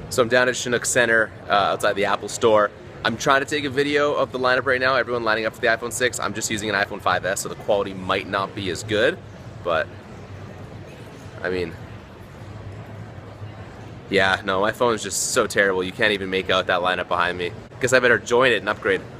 So I'm down at Chinook Centre outside the Apple store. I'm trying to take a video of the lineup right now, everyone lining up for the iPhone 6. I'm just using an iPhone 5S, so the quality might not be as good, but I mean, yeah, no, my phone is just so terrible. You can't even make out that lineup behind me. Guess I better join it and upgrade.